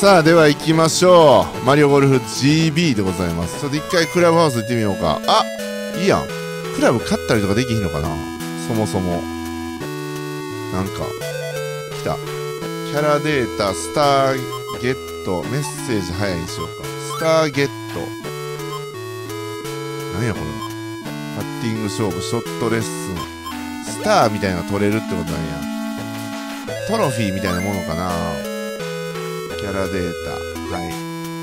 さあでは行きましょう。マリオゴルフ GB でございます。ちょっと一回クラブハウス行ってみようか。あ、いいやん。クラブ買ったりとかできひんのかな、そもそも。なんか来た。キャラデータ、スターゲット、メッセージ早いにしようか。スターゲット、何やこれは。パッティング勝負、ショットレッスン、スターみたいなのが取れるってことなんや。トロフィーみたいなものかな。キャラデータ、はい。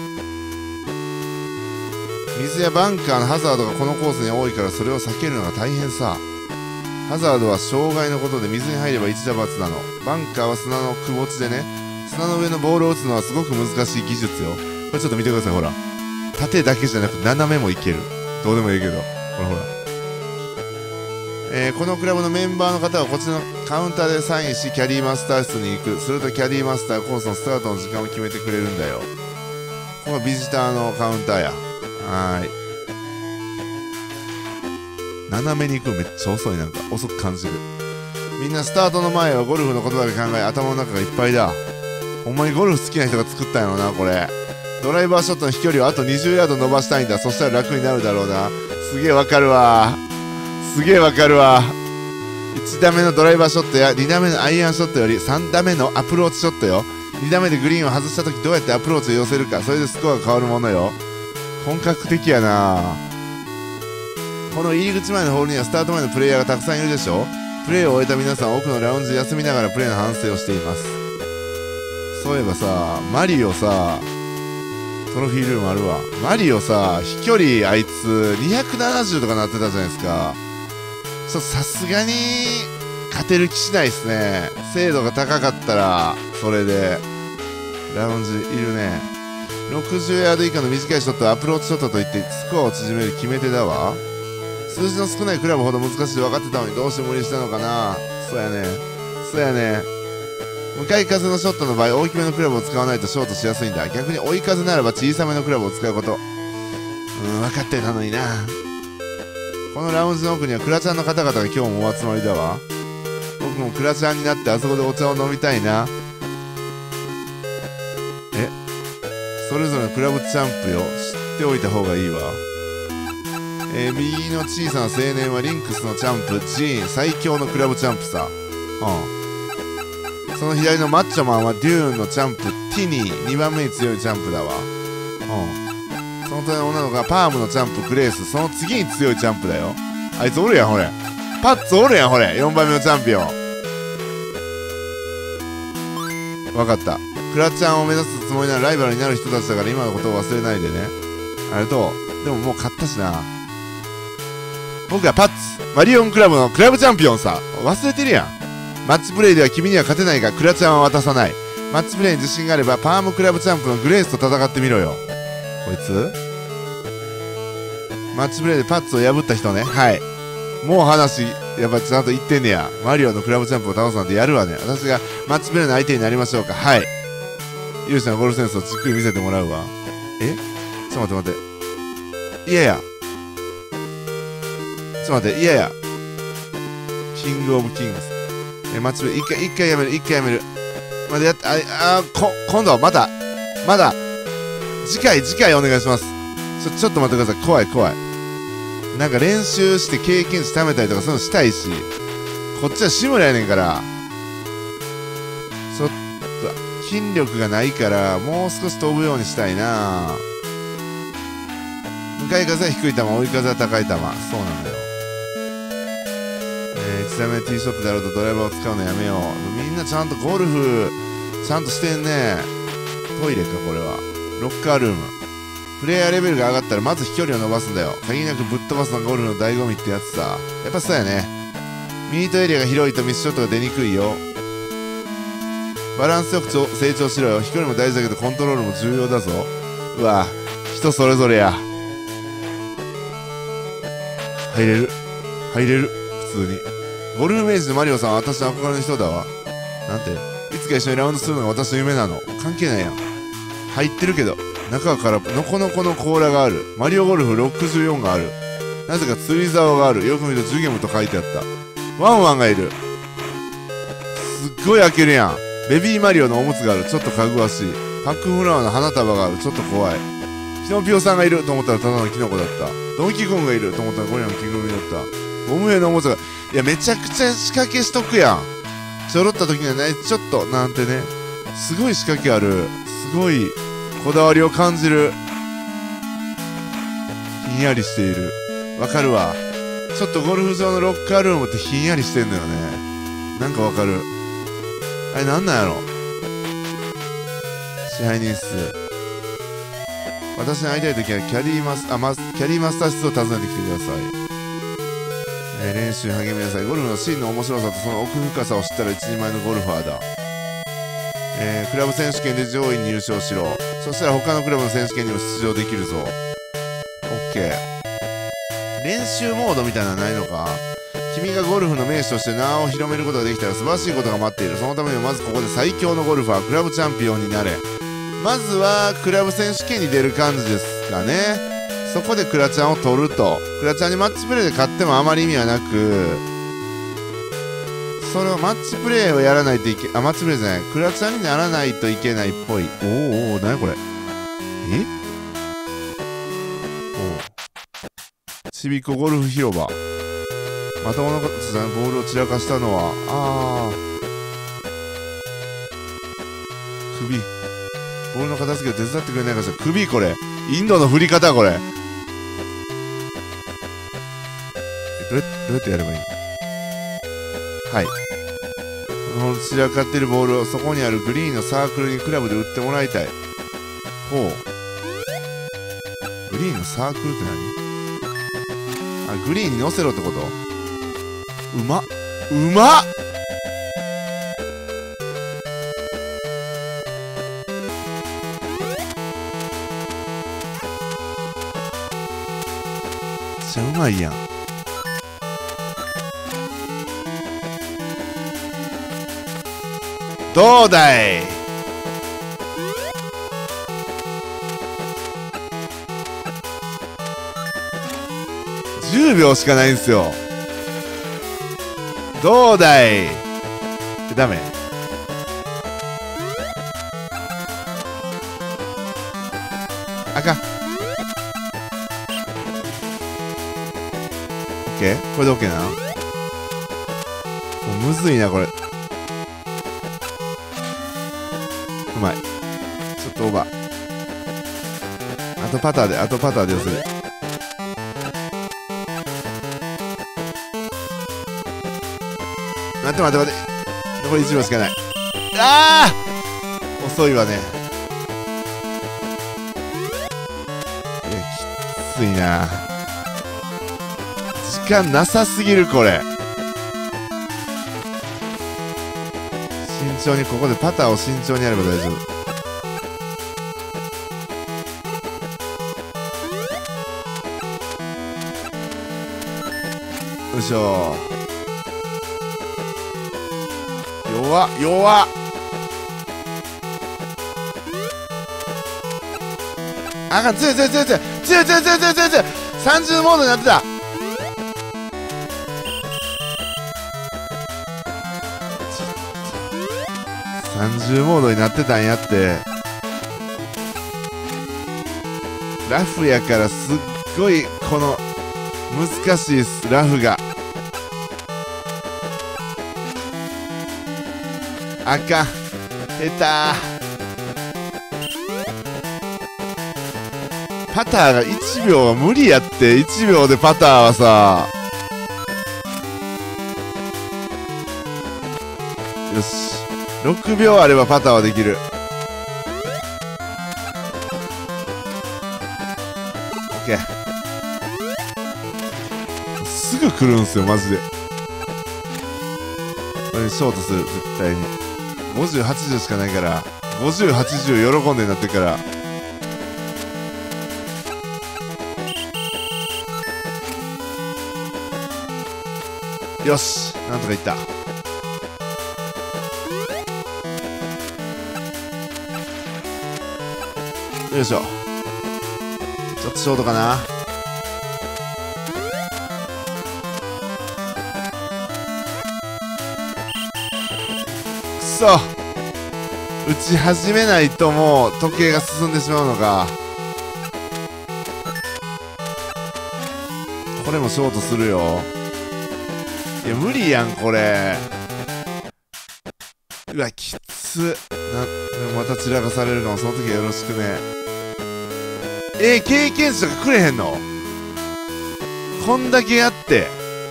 水やバンカーのハザードがこのコースに多いからそれを避けるのが大変さ。ハザードは障害のことで水に入れば一打罰なの。バンカーは砂のくぼ地でね、砂の上のボールを打つのはすごく難しい技術よ。これちょっと見てください、ほら。縦だけじゃなく斜めもいける。どうでもいいけど。ほらほら。このクラブのメンバーの方はこっちのカウンターでサインしキャディーマスター室に行く。するとキャディーマスターコースのスタートの時間を決めてくれるんだよ。ここがビジターのカウンターや。はーい。斜めに行くのめっちゃ遅い。なんか遅く感じる。みんなスタートの前はゴルフのことだけ考え頭の中がいっぱいだ。ほんまにゴルフ好きな人が作ったんやろなこれ。ドライバーショットの飛距離をあと20ヤード伸ばしたいんだ。そしたら楽になるだろうな。すげえわかるわ。すげえわかるわ。1打目のドライバーショットや2打目のアイアンショットより3打目のアプローチショットよ。2打目でグリーンを外した時どうやってアプローチを寄せるか、それでスコアが変わるものよ。本格的やな。この入り口前のホールにはスタート前のプレイヤーがたくさんいるでしょ。プレーを終えた皆さん奥のラウンジで休みながらプレーの反省をしています。そういえばさ、マリオさ、トロフィールームあるわ。マリオさ、飛距離あいつ270とかなってたじゃないですか。ちょっとさすがに勝てる気しないっすね。精度が高かったらそれでラウンジいるね。60ヤード以下の短いショットはアプローチショットといってスコアを縮める決め手だわ。数字の少ないクラブほど難しいと分かってたのにどうして無理したのかな。そうやね、そうやね。向かい風のショットの場合大きめのクラブを使わないとショートしやすいんだ。逆に追い風ならば小さめのクラブを使うこと。分かってたのにな。このラウンジの奥にはクラちゃんの方々が今日もお集まりだわ。僕もクラちゃんになってあそこでお茶を飲みたいな。それぞれのクラブチャンプよ。知っておいた方がいいわ。右の小さな青年はリンクスのチャンプジーン、最強のクラブチャンプさ。その左のマッチョマンはデューンのチャンプティニー、2番目に強いチャンプだわ。その隣の女の子がパームのチャンプグレース、その次に強いチャンプだよ。あいつおるやんほれ。パッツおるやんほれ。4番目のチャンピオン。分かった。クラちゃんを目指すつもりならライバルになる人たちだから今のことを忘れないでね。ありがとう。でももう勝ったしな。僕はパッツマリオンクラブのクラブチャンピオンさ。忘れてるやん。マッチプレイでは君には勝てないがクラちゃんは渡さない。マッチプレイに自信があればパームクラブチャンプのグレースと戦ってみろよ。こいつマッチプレイでパッツを破った人ね。はい。もう話やっぱちゃんと言ってんねや。マリオのクラブチャンプを倒すなんてやるわね。私がマッチプレイの相手になりましょうか。はい。ユウシのゴルフセンスをじっくり見せてもらうわ。ちょっと待って待って。いやいや。ちょっと待って。いやいや。キングオブキングス。マッチプレイ一回やめる。一回やめる。まだやって、今度はまだ次回お願いします。ちょっと待ってください。怖い。なんか練習して経験値貯めたりとかそういうのしたいし、こっちは志村やねんから、ちょっと筋力がないからもう少し飛ぶようにしたいな。向かい風は低い球、追い風は高い球。そうなんだよ。1打目ティーショットであるとドライバーを使うのやめよう。みんなちゃんとゴルフちゃんとしてんね。トイレかこれは。ロッカールーム。プレイヤーレベルが上がったらまず飛距離を伸ばすんだよ。限りなくぶっ飛ばすのがゴルフの醍醐味ってやつさ。やっぱそうやね。ミートエリアが広いとミスショットが出にくいよ。バランスよく成長しろよ。飛距離も大事だけどコントロールも重要だぞ。うわ、人それぞれや。入れる普通に。ゴルフメイジのマリオさんは私の憧れの人だわ。なんていつか一緒にラウンドするのが私の夢なの。関係ないやん。入ってるけど中からノコノコの甲羅がある。マリオゴルフ64がある。なぜか釣り竿がある。よく見るとジュゲムと書いてあった。ワンワンがいる。すっごい開けるやん。ベビーマリオのおむつがある。ちょっとかぐわしい。 パックンフラワーの花束がある。ちょっと怖い。キノピオさんがいると思ったらただのキノコだった。ドンキーコングがいると思ったらゴリラの着ぐるみだった。ゴム兵のおもちゃが、いやめちゃくちゃ仕掛けしとくやん。ちょろった時にはね、ちょっとなんてね、すごい仕掛けある。すごいこだわりを感じる。ひんやりしている。わかるわ。ちょっとゴルフ場のロッカールームってひんやりしてんのよね。なんかわかる。あれなんなんやろ。支配人室。私に会いたいときはキャリーマスター室を訪ねてきてください。練習に励みなさい。ゴルフの真の面白さとその奥深さを知ったら一人前のゴルファーだ。クラブ選手権で上位に優勝しろ。そしたら他のクラブの選手権にも出場できるぞ。OK。練習モードみたいなのないのか。君がゴルフの名手として名を広めることができたら素晴らしいことが待っている。そのためにはまずここで最強のゴルファー、クラブチャンピオンになれ。まずはクラブ選手権に出る感じですかね。そこでクラチャンを取ると。クラチャンにマッチプレーで勝ってもあまり意味はなく、それをマッチプレーをやらないといけ、マッチプレーじゃない。クラチャンにならないといけないっぽい。おーおー、なにこれ。ちびっこゴルフ広場。まともなことじゃない。ボールを散らかしたのは、首。ボールの片付けを手伝ってくれないかしら。首これ。インドの振り方これ。どうやってやればいいの？はい。この散らかってるボールをそこにあるグリーンのサークルにクラブで打ってもらいたい。ほう。グリーンのサークルって何？グリーンに乗せろってこと？うまっ！うまっ！めっちゃうまいやん。どうだい？10秒しかないんすよ。どうだい？ダメ。あかん。オッケー？これでオッケーな。もうむずいなこれ。うまい。ちょっとオーバー。あとパターで寄せる。待って。残り1秒しかない。ああ！遅いわね。いや、きついな。時間なさすぎる、これ。慎重に、ここでパターを慎重にやれば大丈夫。よいしょ。弱っ。あかん、強い。30モードになってた。30モードになってたんやって。ラフやからすっごいこの難しいっす、ラフが。あかん、下手。パターが1秒は無理やって。1秒でパターはさ。よし、6秒あればパターはできる。オッケー。すぐ来るんすよマジで。これショートする、絶対に。50、80しかないから、50、80喜んでなってから。よし、なんとかいった。よいしょ。ちょっとショートかな。くそ。 打ち始めないともう時計が進んでしまうのか。これもショートするよ。いや無理やんこれ。うわきつ。でもまた散らかされるかも。その時はよろしくね。経験値とかくれへんの？こんだけやって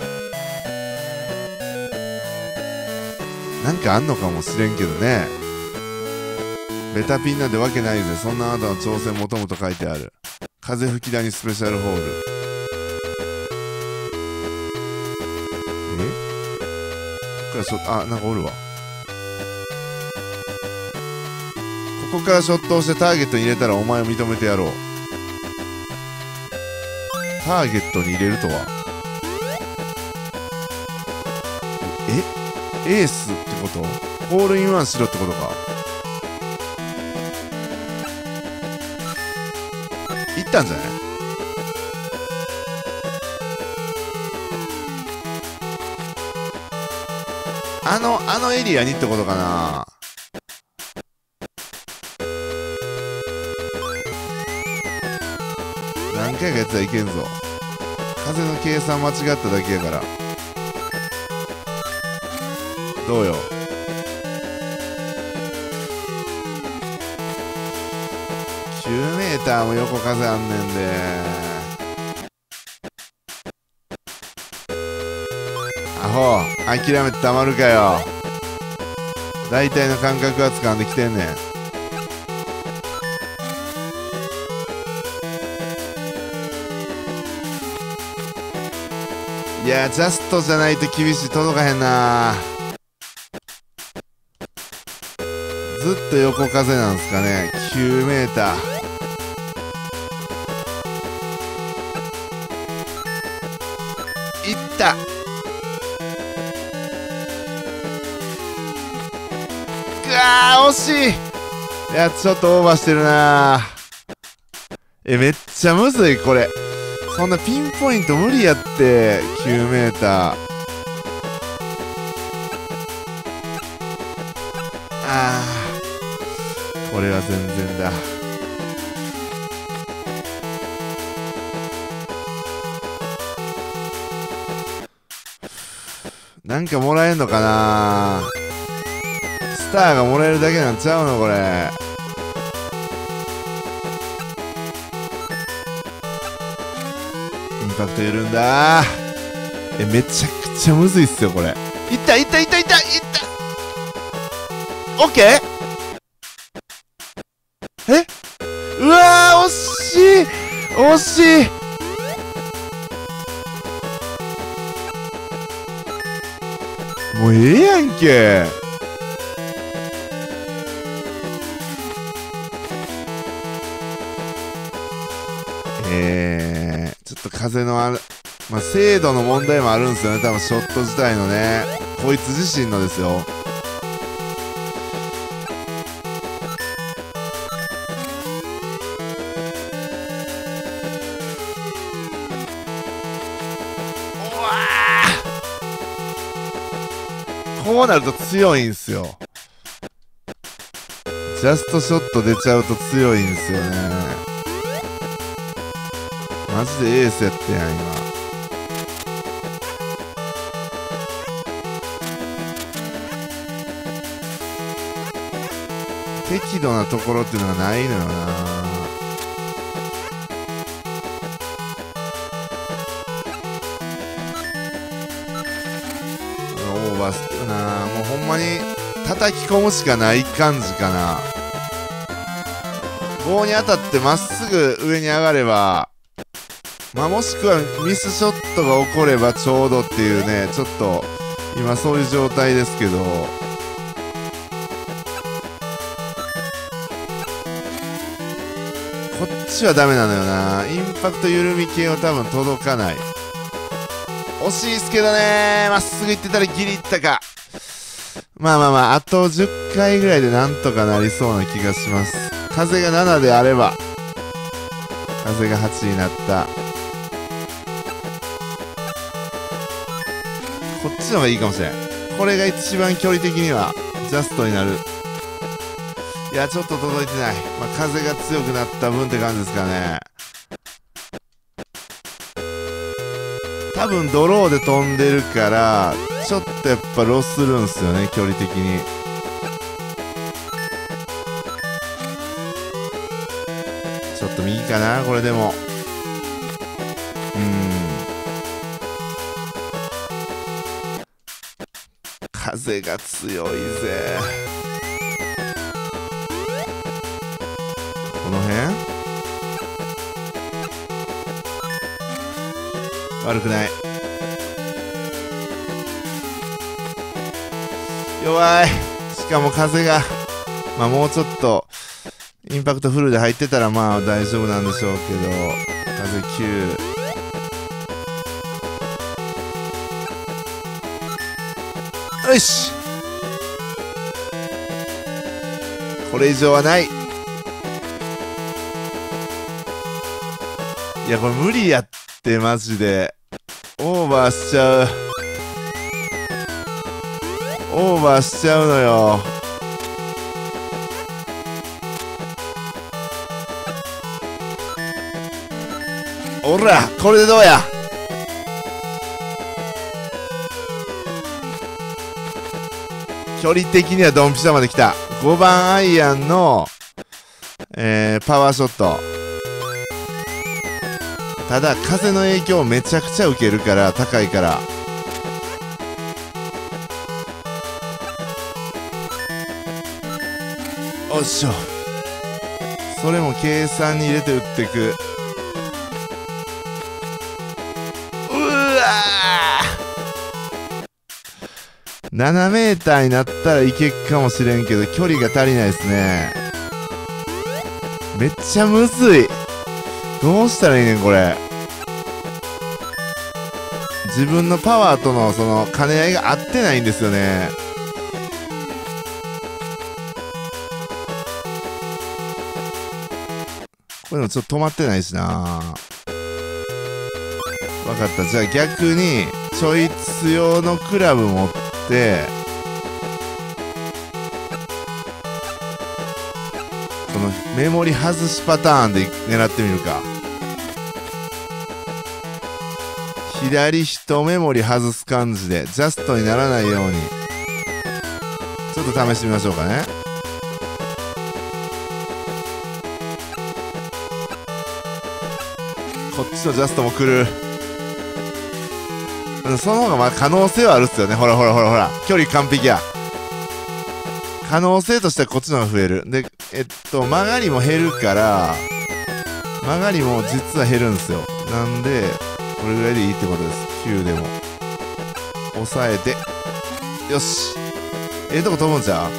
なんかあんのかもしれんけどね。ベタピンなんてわけないぜ。そんなあなたの挑戦求むと書いてある。風吹き谷スペシャルホール。ここからなんかおるわ。ここからショットをしてターゲットに入れたらお前を認めてやろう。ターゲットに入れるとはエースってこと？ホールインワンしろってことか。いったんじゃない？あのエリアにってことかな。何回かやったらいけんぞ。風の計算間違っただけやから。どうよ。9mも横風あんねんで。アホ諦めてたまるかよ。大体の感覚は掴んできてんねん。いやジャストじゃないと厳しい。届かへんな。ずっと横風なんすかね。9m。いった。惜しい。いやちょっとオーバーしてるな。めっちゃむずいこれ。そんなピンポイント無理やって。9m。これは全然だ。なんかもらえんのかな。スターがもらえるだけなんちゃうのこれ。インパクト緩んだ。めちゃくちゃむずいっすよこれ。いったいったいったいったいった。オッケー。うわー惜しい惜しい。もうええやんけ。ちょっと風の精度の問題もあるんですよね。多分ショット自体のね。こいつ自身のですよ。こうなると強いんすよ。ジャストショット出ちゃうと強いんすよね。マジでエースやってやん今。適度なところっていうのがないのよな。オーバーするな。もうほんまに叩き込むしかない感じかな。棒に当たってまっすぐ上に上がれば、もしくはミスショットが起こればちょうどっていうね。ちょっと今そういう状態ですけど、こっちはダメなのよな。インパクト緩み系は多分届かない。惜しいっすけどね。まっすぐ行ってたらギリいったか。あと10回ぐらいでなんとかなりそうな気がします。風が7であれば。風が8になった。こっちの方がいいかもしれん。これが一番距離的にはジャストになる。 いや、ちょっと届いてない。まあ、風が強くなった分って感じですかね。多分ドローで飛んでるからちょっとやっぱロスするんすよね、距離的に。ちょっと右かなこれでも。風が強いぜ。この辺悪くない。弱い。しかも風がまあもうちょっとインパクトフルで入ってたらまあ大丈夫なんでしょうけど、風9。よし、これ以上はない。いやこれ無理やってマジで。オーバーしちゃう。オーバーしちゃうのよ。おらこれでどうや。距離的にはドンピシャまで来た。5番アイアンの、パワーショット。ただ風の影響をめちゃくちゃ受けるから、高いから。おっしょ。それも計算に入れて打っていく。7メーターになったらいけっかもしれんけど距離が足りないですね。めっちゃむずい。どうしたらいいねんこれ。自分のパワーとのその兼ね合いが合ってないんですよね。これもちょっと止まってないしな。分かった。じゃあ逆にちょい強のクラブ持ってこのメモリ外しパターンで狙ってみるか。左一メモリ外す感じでジャストにならないようにちょっと試してみましょうかね。こっちのジャストも来る。その方がまあ可能性はあるっすよね。ほらほらほらほら、距離完璧や。可能性としてはこっちの方が増える。で曲がりも減るから曲がりも実は減るんですよ。なんでこれぐらいでいいってことです。9でも抑えて、よし、とこ飛ぶんちゃう。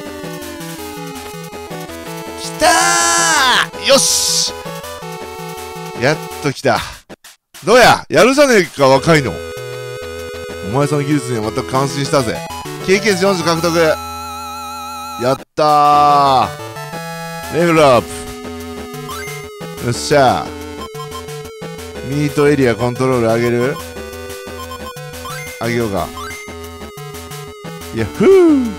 きたー、よし、やっときた。どうや、やるじゃねえか若いの。お前さんの技術には全く感心したぜ。経験値40獲得。やったー、レベルアップ。よっしゃー。ミートエリアコントロール上げる？上げようか。ヤッフー。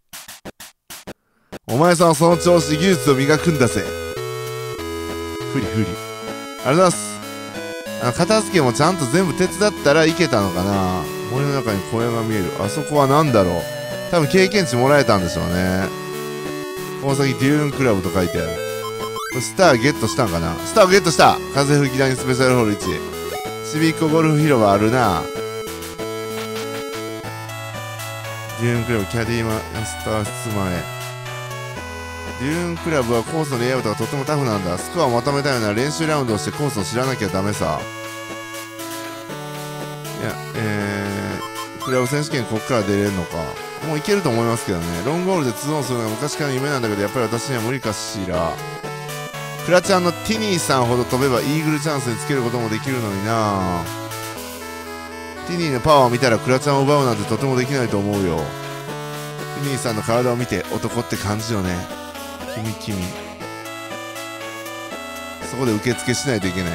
お前さんはその調子で技術を磨くんだぜ。フリフリ。ありがとうございます。片付けもちゃんと全部手伝ったらいけたのかな。森の中に小屋が見える。あそこは何だろう。多分経験値もらえたんでしょうね。この先デューンクラブと書いてある。スターゲットしたんかな。スターをゲットした。風吹き谷スペシャルホール1。ちびっこゴルフ広場あるな。デューンクラブキャディーマスター室前。デューンクラブはコースのレイアウトがとてもタフなんだ。スコアをまとめたいなら練習ラウンドをしてコースを知らなきゃダメさ。いや、クラブ選手権こっから出れるのか。もういけると思いますけどね。ロングホールで2オンするのが昔からの夢なんだけど、やっぱり私には無理かしら。クラちゃんのティニーさんほど飛べばイーグルチャンスにつけることもできるのにな。ティニーのパワーを見たらクラちゃんを奪うなんてとてもできないと思うよ。ティニーさんの体を見て男って感じよね。君そこで受付しないといけない。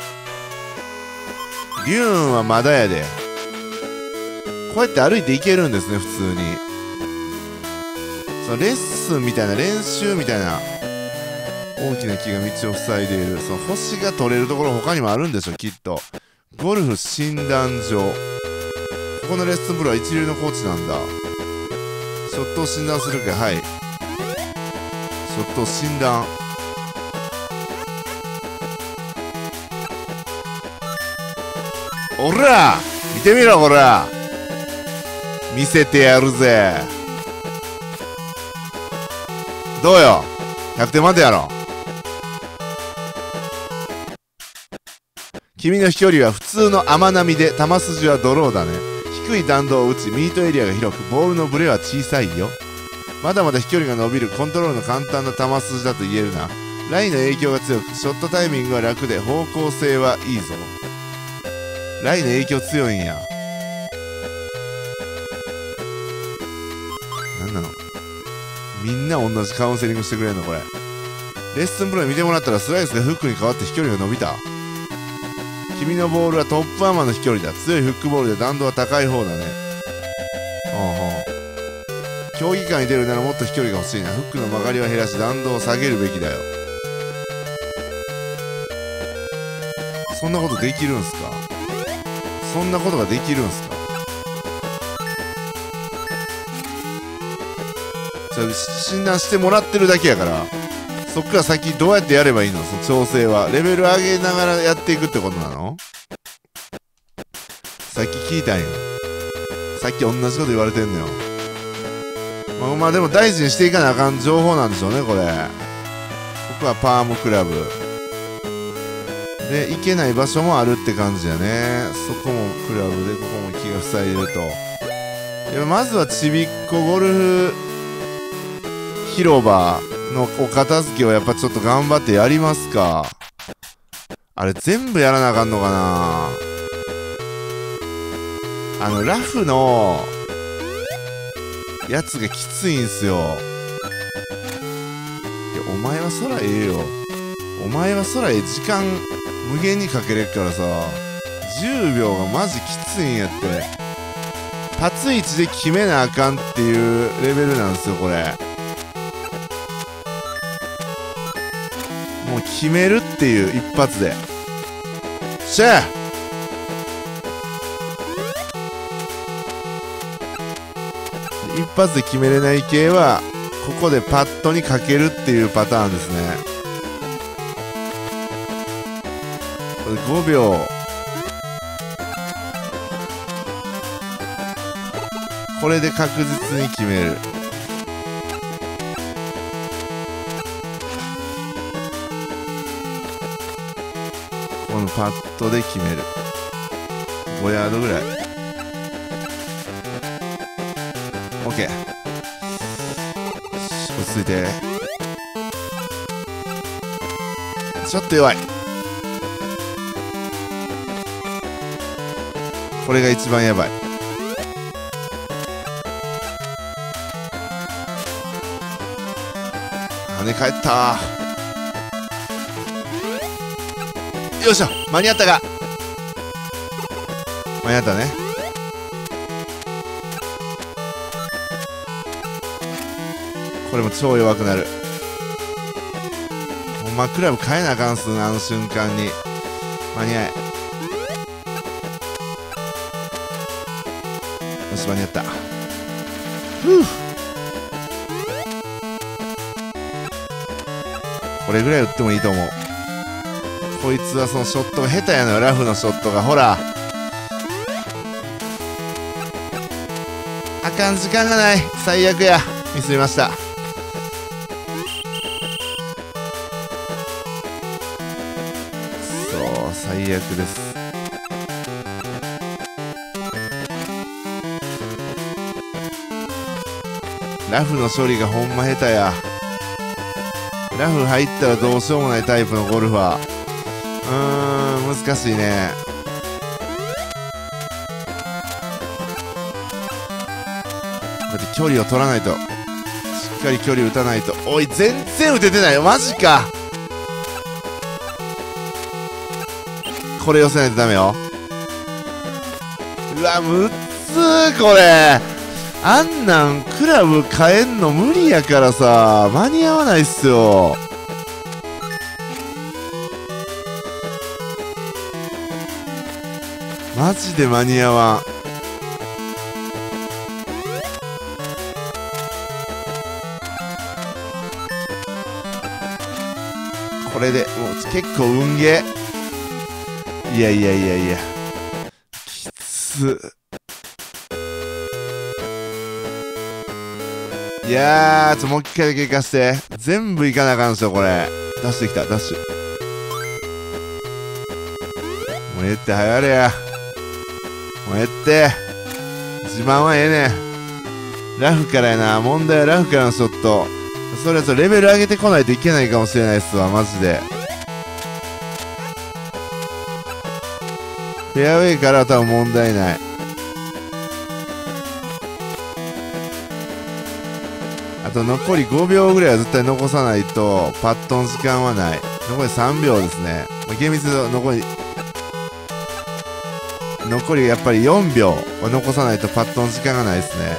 デューンはまだやで。こうやって歩いていけるんですね普通に。 そのレッスンみたいな、練習みたいな大きな木が道を塞いでいる。その星が取れるところ他にもあるんでしょ、きっと。ゴルフ診断所。ここのレッスンプロは一流のコーチなんだ。ショットを診断するか。はい、ショットを診断。おら見てみろ、ほら見せてやるぜ。どうよ、100点満点やろ。君の飛距離は普通の甘波で、球筋はドローだね。低い弾道を打ち、ミートエリアが広く、ボールのブレは小さいよ。まだまだ飛距離が伸びる、コントロールの簡単な球筋だと言えるな。ラインの影響が強く、ショットタイミングは楽で、方向性はいいぞ。ラインの影響強いんや。なんなの、みんな同じカウンセリングしてくれんのこれ。レッスンプロに見てもらったら、スライスがフックに変わって飛距離が伸びた。君のボールはトップアーマーの飛距離だ。強いフックボールで弾道は高い方だね。競技会に出るならもっと飛距離が欲しいな。フックの曲がりは減らし、弾道を下げるべきだよ。そんなことできるんすか？そんなことができるんすか？診断してもらってるだけやから、そっから先どうやってやればいいの？その調整はレベル上げながらやっていくってことなの？さっき聞いたんよ。さっき同じこと言われてんのよ。まあでも大事にしていかなあかん情報なんでしょうね、これ。ここはパームクラブで行けない場所もあるって感じやね。そこもクラブで、ここも木が塞いでると。いや、まずはちびっこゴルフ広場のお片付けをやっぱちょっと頑張ってやりますか。あれ全部やらなあかんのかな。ラフのやつがきついんすよ。いや、お前はそらええよ。お前はそらええ。時間無限にかけれっからさ、10秒がマジきついんやって。立つ位置で決めなあかんっていうレベルなんですよ、これ。もう決めるっていう一発で。シェー一発で決めれない系はここでパットにかけるっていうパターンですね。これ5秒これで確実に決める。このパットで決める。5ヤードぐらい。OK。落ち着いて。ちょっと弱い。これが一番やばい。跳ね返った。よいしょ、間に合ったか。間に合ったね。これも超弱くなる。ほんまクラブ変えなあかんっすね、あの瞬間に。間に合え。よし、間に合った。ふう。これぐらい打ってもいいと思う。こいつはそのショットが下手やのよ、ラフのショットが。ほら、あかん、時間がない。最悪や。ミスりました。そう、最悪です。ラフの処理がほんま下手や。ラフ入ったらどうしようもないタイプのゴルファー。難しいね。だって距離を取らないと。しっかり距離打たないと。おい、全然打ててないよ。マジか。これ寄せないとダメよ。うわ、むっつー、これ。 あんなんクラブ変えんの無理やからさ、間に合わないっすよ。マジで間に合わん。これでもう結構運ゲー。いやいやいやいや、きつ。いやー、もう一回だけ行かして。全部行かなあかんでしょこれ。ダッシュできた、ダッシュ。もうええって、早やれや。もうええって。自慢はええねん。ラフからやな。問題はラフからのショット。それはレベル上げてこないといけないかもしれないっすわ、マジで。フェアウェイからは多分問題ない。あと残り5秒ぐらいは絶対残さないとパットの時間はない。残り3秒ですね。厳密に残りやっぱり4秒は残さないとパットの時間がないですね。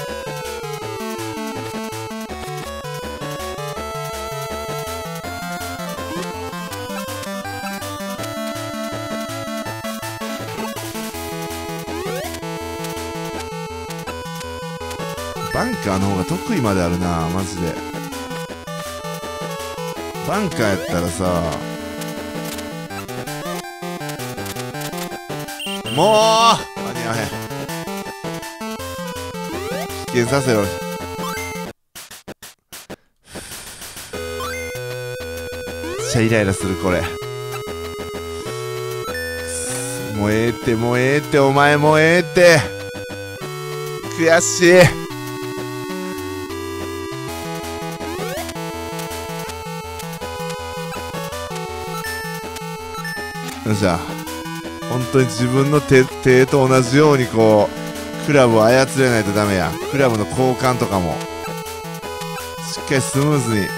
バンカーの方が得意まであるな、マジで。バンカーやったらさ、もう間に合わへん。危険させろ。めっちゃイライラするこれ。もうええって、もうええって、お前もうええって。悔しい。よっしゃ。本当に自分の手と同じようにこうクラブを操れないとダメや。クラブの交換とかもしっかりスムーズに。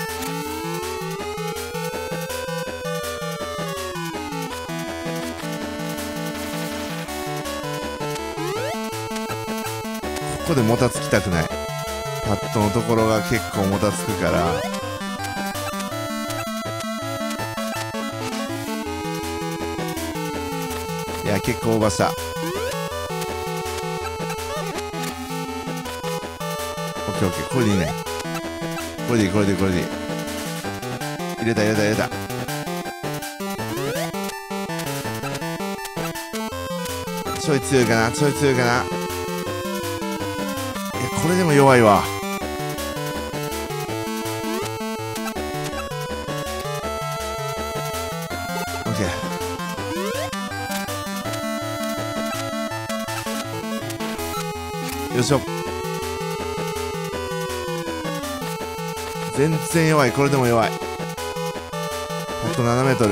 ここでもたつきたくない。パットのところが結構もたつくから。いや、結構オーバーした。オッケーオッケー、これでいいね。これでいい、これでいい、これでいい。入れた入れた入れた。ちょい強いかな、ちょい強いかな。いや、これでも弱いわ。オッケー。よいしょ。全然弱い。これでも弱い。あと7メートル。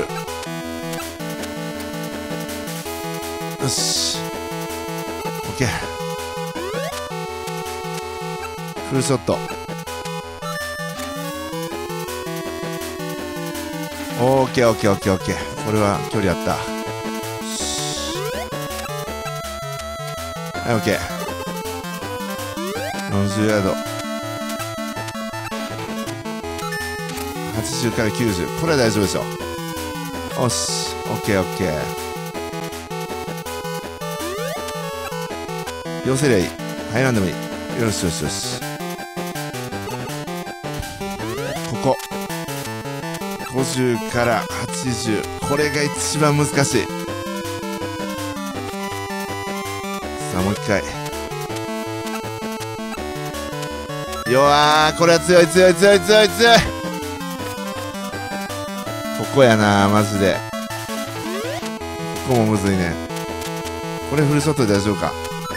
よし。オッケー。フルショット。オッケーオッケーオッケーオッケー。これは距離あった。はい、オッケー。40ヤード。80から90。これは大丈夫でしょ。よし。オッケーオッケー。寄せりゃいい。入らんでもいい。よしよしよし。ここ。50から80。これが一番難しい。さあ、もう一回。弱ー。これは強い強い強い強い強い。ここやな、マジで。ここもむずいね。これフルショットで大丈夫か。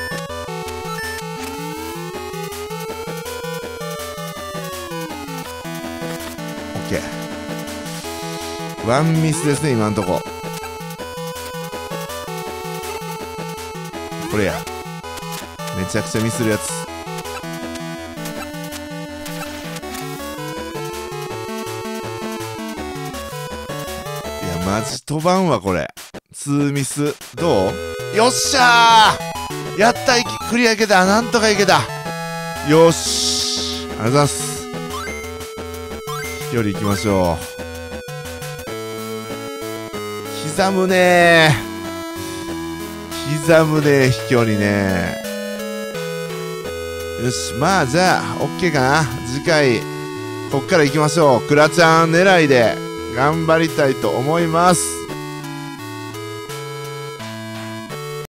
オッケー。ワンミスですね、今んとこ。これや。めちゃくちゃミスるやつ。マジ飛ばんわこれ。2ミス。どう？よっしゃー、やった、クリアいけた。なんとかいけた。 よし、ありがとうございます。飛距離いきましょう。刻むね刻むね飛距離ね。よし、まあじゃあ OK かな。次回こっから行きましょう。クラちゃん狙いで頑張りたいと思います。